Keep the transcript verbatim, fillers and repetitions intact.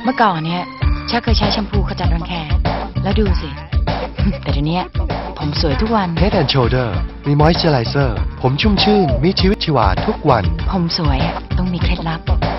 เมื่อก่อนเนี่ยชาเคยใช้แชมพูขจัดรังแคแล้วดูสิ แต่เดี๋ยวนี้ผมสวยทุกวัน Head and Shoulder มี Moisturizer ผมชุ่มชื่นมีชีวิตชีวาทุกวันผมสวยต้องมีเคล็ดลับ